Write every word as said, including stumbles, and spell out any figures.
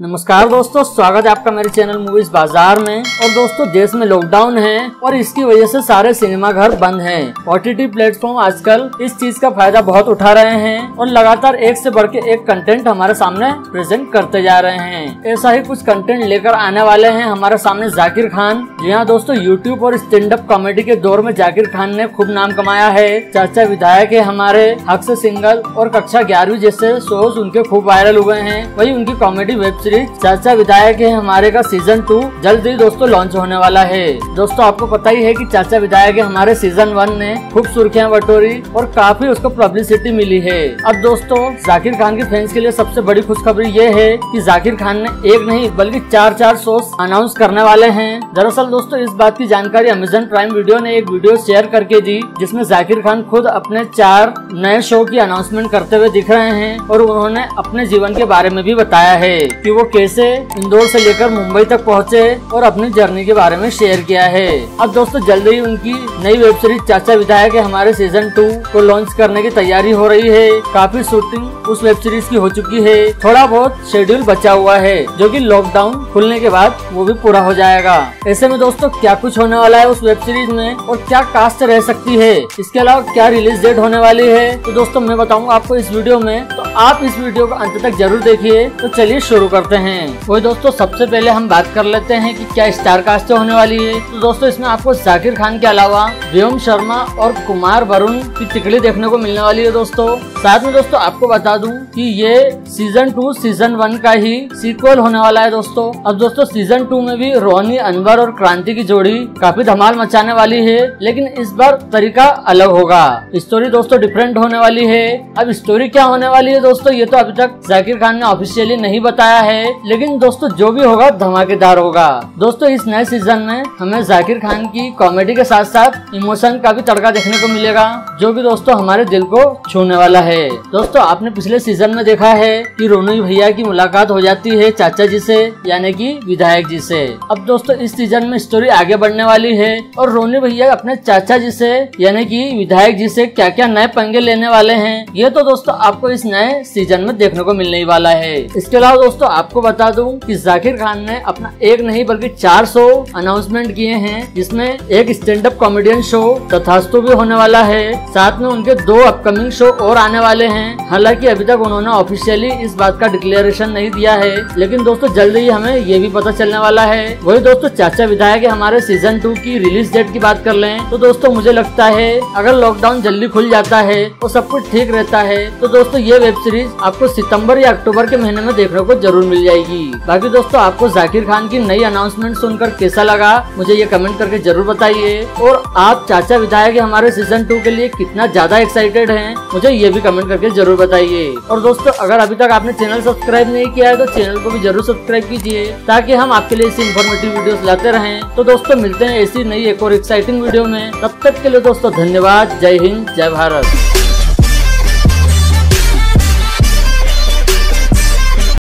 नमस्कार दोस्तों, स्वागत है आपका मेरे चैनल मूवीज बाजार में। और दोस्तों, देश में लॉकडाउन है और इसकी वजह से सारे सिनेमा घर बंद हैं। ओटीटी प्लेटफॉर्म आजकल इस चीज का फायदा बहुत उठा रहे हैं और लगातार एक से बढ़ के एक कंटेंट हमारे सामने प्रेजेंट करते जा रहे हैं। ऐसा ही कुछ कंटेंट लेकर आने वाले हैं हमारे सामने जाकिर खान। जी हाँ दोस्तों, यूट्यूब और स्टैंड अप कॉमेडी के दौर में जाकिर खान ने खूब नाम कमाया है। चाचा विधायक है हमारे, हक से सिंगल और कक्षा ग्यारहवीं जैसे शोज उनके खूब वायरल हुए हैं। वही उनकी कॉमेडी वेब सीरीज चाचा विधायक है हमारे का सीजन टू जल्द ही दोस्तों लॉन्च होने वाला है। दोस्तों, आपको पता ही है कि चाचा विधायक है हमारे सीजन वन ने खूब सुर्खियां बटोरी और काफी उसको पब्लिसिटी मिली है। अब दोस्तों, जाकिर खान के फैंस के लिए सबसे बड़ी खुशखबरी ये है कि जाकिर खान ने एक नहीं बल्कि चार चार शोज अनाउंस करने वाले हैं। दरअसल दोस्तों, इस बात की जानकारी अमेजन प्राइम वीडियो ने एक वीडियो शेयर करके दी, जिसमें जाकिर खान खुद अपने चार नए शो की अनाउंसमेंट करते हुए दिख रहे हैं और उन्होंने अपने जीवन के बारे में भी बताया है कि वो कैसे इंदौर से लेकर मुंबई तक पहुंचे और अपनी जर्नी के बारे में शेयर किया है। अब दोस्तों, जल्द ही उनकी नई वेब सीरीज चाचा विधायक है हमारे सीजन टू को लॉन्च करने की तैयारी हो रही है। काफी शूटिंग उस वेब सीरीज की हो चुकी है, थोड़ा बहुत शेड्यूल बचा हुआ है जो कि लॉकडाउन खुलने के बाद वो भी पूरा हो जाएगा। ऐसे में दोस्तों, क्या कुछ होने वाला है उस वेब सीरीज में और क्या कास्ट रह सकती है, इसके अलावा क्या रिलीज डेट होने वाली है, तो दोस्तों मैं बताऊंगा आपको इस वीडियो में। तो आप इस वीडियो को अंत तक जरूर देखिए। तो चलिए शुरू करते हैं। वही दोस्तों, सबसे पहले हम बात कर लेते हैं कि क्या स्टार कास्ट होने वाली है। तो दोस्तों, इसमें आपको जाकिर खान के अलावा व्योम शर्मा और कुमार वरुण की तिकड़ी देखने को मिलने वाली है। दोस्तों, साथ में दोस्तों आपको बता दूं कि ये सीजन टू सीजन वन का ही सीक्वल होने वाला है। दोस्तों, अब दोस्तों सीजन टू में भी रोहनी अनवर और क्रांति की जोड़ी काफी धमाल मचाने वाली है, लेकिन इस बार तरीका अलग होगा। स्टोरी दोस्तों डिफरेंट होने वाली है। अब स्टोरी क्या होने वाली है दोस्तों, ये तो अभी तक जाकिर खान ने ऑफिशियली नहीं बताया है, लेकिन दोस्तों जो भी होगा धमाकेदार होगा। दोस्तों, इस नए सीजन में हमें जाकिर खान की कॉमेडी के साथ साथ इमोशन का भी तड़का देखने को मिलेगा, जो कि दोस्तों हमारे दिल को छूने वाला है। दोस्तों, आपने पिछले सीजन में देखा है कि रोनी भैया की मुलाकात हो जाती है चाचा जी से, यानी कि विधायक जी से। अब दोस्तों, इस सीजन में स्टोरी आगे बढ़ने वाली है और रोनी भैया अपने चाचा जी से यानी कि विधायक जी से क्या क्या नए पंगे लेने वाले हैं, ये तो दोस्तों आपको इस नए सीजन में देखने को मिलने वाला है। इसके अलावा दोस्तों आपको बता दूं कि जाकिर खान ने अपना एक नहीं बल्कि चार शो अनाउंसमेंट किए हैं, जिसमें एक स्टैंड अप कॉमेडियन शो तथास्तु भी होने वाला है। साथ में उनके दो अपकमिंग शो और आने वाले हैं। हालांकि अभी तक उन्होंने ऑफिशियली इस बात का डिक्लेरेशन नहीं दिया है, लेकिन दोस्तों जल्द ही हमें ये भी पता चलने वाला है। वही दोस्तों, चाचा विधायक हमारे सीजन टू की रिलीज डेट की बात कर लें तो दोस्तों मुझे लगता है अगर लॉकडाउन जल्दी खुल जाता है और सब कुछ ठीक रहता है तो दोस्तों ये वेब सीरीज आपको सितंबर या अक्टूबर के महीने में देखने को जरूर मिल जाएगी। बाकी दोस्तों, आपको जाकिर खान की नई अनाउंसमेंट सुनकर कैसा लगा मुझे ये कमेंट करके जरूर बताइए। और आप चाचा विधायक हमारे सीजन टू के लिए कितना ज्यादा एक्साइटेड हैं, मुझे ये भी कमेंट करके जरूर बताइए। और दोस्तों, अगर अभी तक आपने चैनल सब्सक्राइब नहीं किया है तो चैनल को भी जरूर सब्सक्राइब कीजिए, ताकि हम आपके लिए ऐसी इन्फॉर्मेटिव वीडियोस लाते रहें। तो दोस्तों, मिलते हैं ऐसी नई एक और एक्साइटिंग वीडियो में। तब तक के लिए दोस्तों धन्यवाद। जय हिंद, जय भारत।